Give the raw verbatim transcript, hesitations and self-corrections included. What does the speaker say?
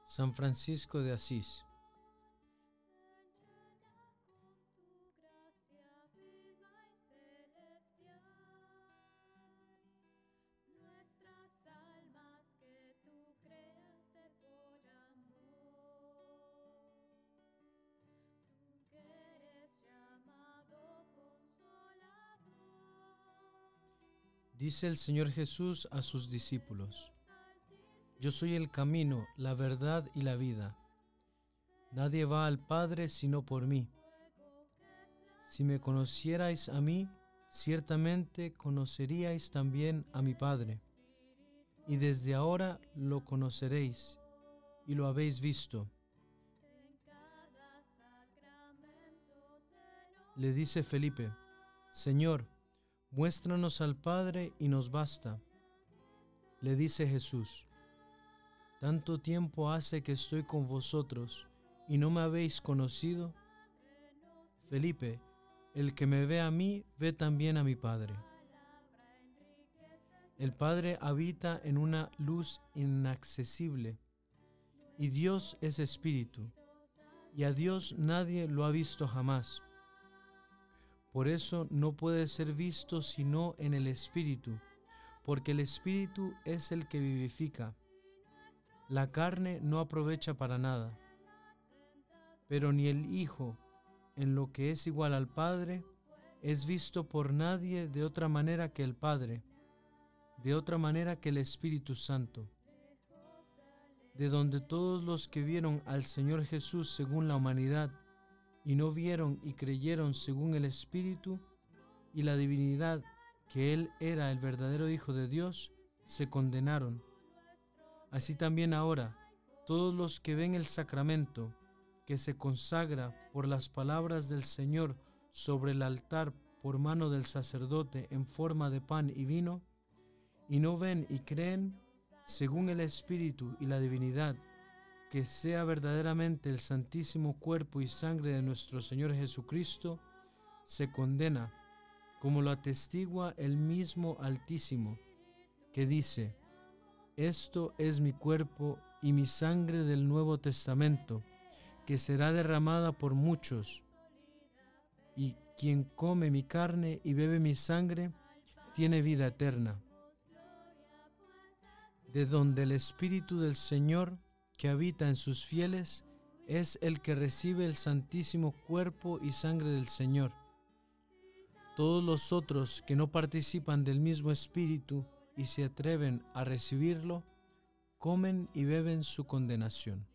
San Francisco de Asís. Dice el Señor Jesús a sus discípulos: Yo soy el camino, la verdad y la vida. Nadie va al Padre sino por mí. Si me conocierais a mí, ciertamente conoceríais también a mi Padre. Y desde ahora lo conoceréis y lo habéis visto. Le dice Felipe: Señor, muéstranos al Padre y nos basta. Le dice Jesús: ¿Tanto tiempo hace que estoy con vosotros y no me habéis conocido? Felipe, el que me ve a mí, ve también a mi Padre. El Padre habita en una luz inaccesible, y Dios es Espíritu, y a Dios nadie lo ha visto jamás. Por eso no puede ser visto sino en el Espíritu, porque el Espíritu es el que vivifica. La carne no aprovecha para nada. Pero ni el Hijo, en lo que es igual al Padre, es visto por nadie de otra manera que el Padre, de otra manera que el Espíritu Santo. De donde todos los que vieron al Señor Jesús según la humanidad, y no vieron y creyeron según el Espíritu y la divinidad, que Él era el verdadero Hijo de Dios, se condenaron. Así también ahora, todos los que ven el sacramento, que se consagra por las palabras del Señor sobre el altar por mano del sacerdote en forma de pan y vino, y no ven y creen, según el Espíritu y la divinidad, que sea verdaderamente el santísimo cuerpo y sangre de nuestro Señor Jesucristo, se condena, como lo atestigua el mismo Altísimo, que dice: Esto es mi cuerpo y mi sangre del Nuevo Testamento, que será derramada por muchos. Y quien come mi carne y bebe mi sangre, tiene vida eterna. De donde el Espíritu del Señor, que habita en sus fieles, es el que recibe el santísimo cuerpo y sangre del Señor. Todos los otros que no participan del mismo Espíritu y se atreven a recibirlo, comen y beben su condenación.